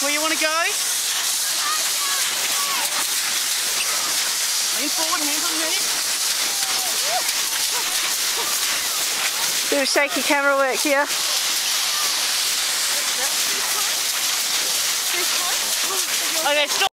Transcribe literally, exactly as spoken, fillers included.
Where you want to go? Lean forward, hands on knees. Bit of shaky camera work here. Okay, stop.